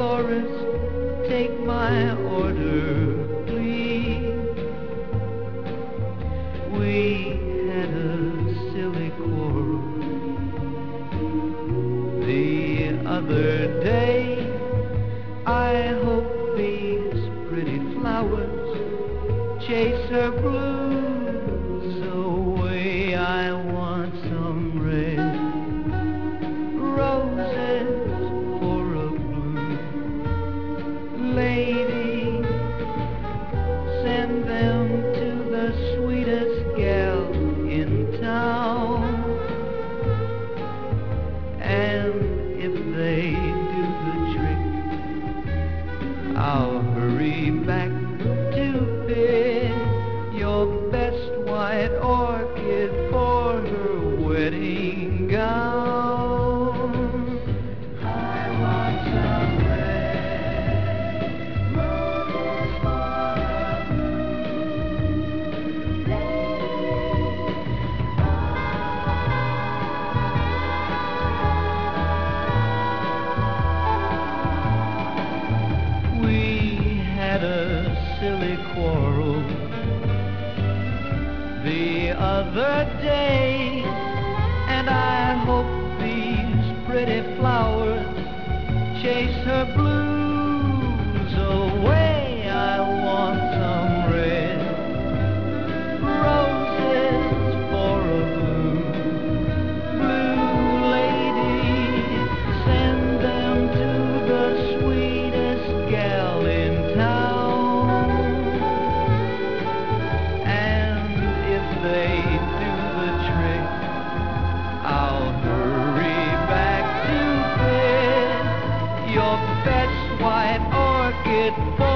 florist, take my order, please. We had a silly quarrel the other day. I hope these pretty flowers chase her blues away. I want some red roses for a blue lady. Send them to the sweetest gal in town, and if they do the trick, I'll hurry back to pick your best white orchid for her wedding gown. I want some red roses for a blue lady. We had a silly quarrel the other day, and I hope these pretty flowers chase her blues away. I want some red roses for a blue lady. Send them to the sweetest gal in town, and if they do the trick, I'll hurry back to pick your best white orchid for